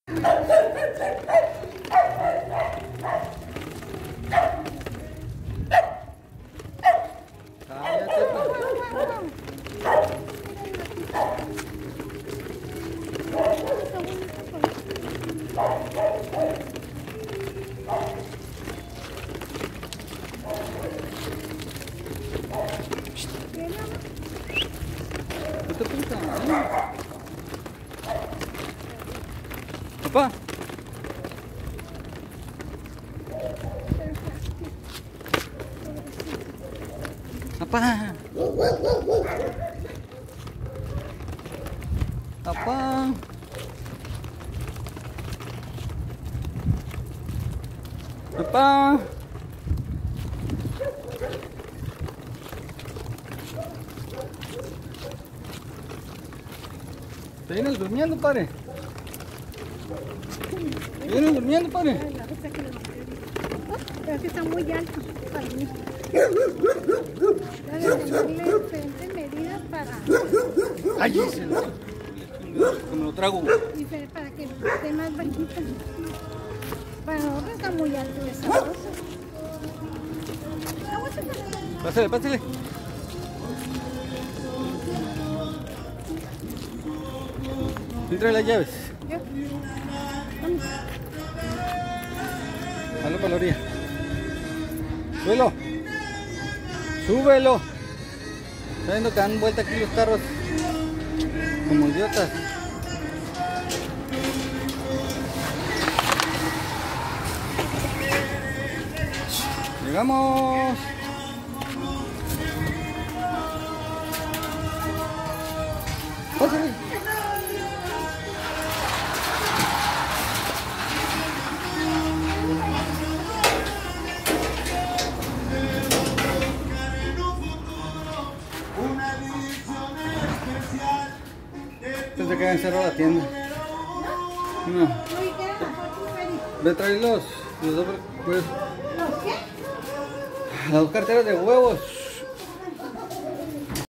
Papá. Papá. Papá. Papá. ¿Te vienes durmiendo, padre? ¿Te vienes durmiendo, padre? Pero que está muy alto para mí. Debe tenerle diferentes medidas para... ¡Ay, ese no! Que me lo trago. Para que esté más bajita. Para nosotros está muy alto esa cosa. Pásale, pásale. ¿Quién trae las llaves? Yo. Vamos. Hazlo para la orilla. Súbelo. Súbelo. Está viendo que dan vuelta aquí los carros como idiotas. Llegamos. Pásale. Pensé que habían cerrado la tienda. No. Ve a traer los dos, pues, las dos carteras de huevos.